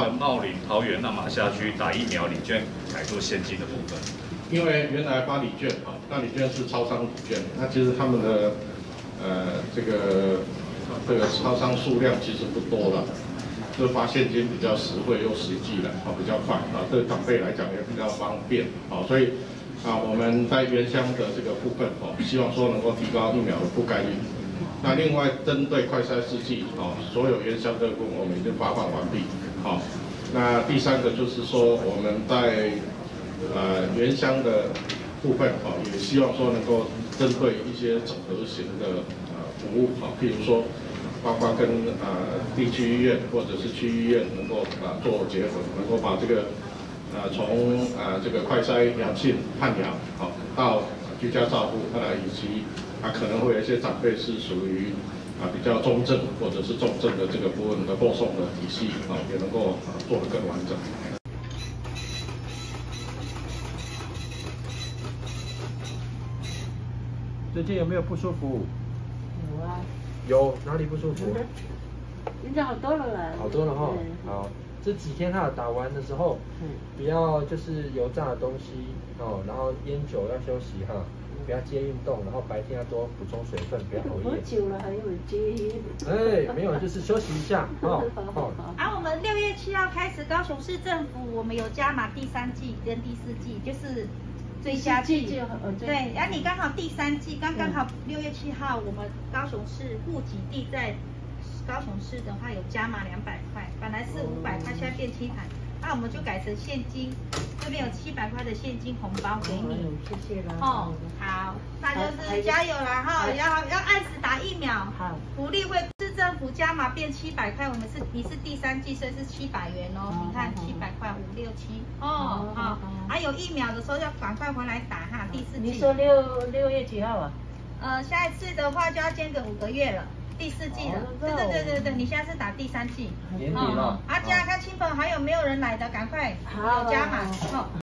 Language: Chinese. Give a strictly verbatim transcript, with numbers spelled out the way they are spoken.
的茂林、桃园、那马辖区打疫苗礼券改做现金的部分？ 因为原来发礼券啊，那礼券是超商礼券，那其实他们的呃这个这个超商数量其实不多了，就发现金比较实惠又实际了，啊比较快啊，对长辈来讲也比较方便啊，所以啊我们在原乡的这个部分哦，希望说能够提高疫苗的覆盖率。那另外针对快筛试剂哦，所有原乡的部分我们已经发放完毕，好、哦，那第三个就是说我们在呃，原乡的部分哦，也希望说能够针对一些整合型的呃服务啊，譬如说，包括跟呃地区医院或者是区医院能够啊、呃、做结合，能够把这个呃从呃这个快筛阳性判阳好、哦、到居家照护，当然以及啊可能会有一些长辈是属于啊比较中症或者是重症的这个部分的后送的体系啊，也能够啊做得更完整。 最近有没有不舒服？ 有啊。 有哪里不舒服？ 现在好多了啦。 好多了哈。好，这几天哈打完的时候，嗯，不要就是油炸的东西哦，然后烟酒要休息哈，不要接运动，然后白天要多补充水分，不要熬夜。 喝酒了还有接？ 哎，没有，就是休息一下哦。 好。啊，我们六月七号开始，高雄市政府我们有加码第三季跟第四季，就是。追加季，对，然后你刚好第三季，刚刚好六月七号，我们高雄市户籍地在高雄市的话有加码两百块，本来是五百块，现在变七百，那我们就改成现金，这边有七百块的现金红包给你， 谢谢啦。 哦，好，那就是加油啦哈，要要按时打疫苗，好，福利会市政府加码变七百块，我们是你是第三季，所以是七百元哦，你看七百块五六七，哦，好。还有疫苗的时候要赶快回来打哈，第四季。 你说六六月几号啊？ 呃，下一次的话就要间隔五个月了，第四季了。对对对对对，你现在是打第三季。 年底了。 啊，加看亲朋还有没有人来的，赶快有加码。好。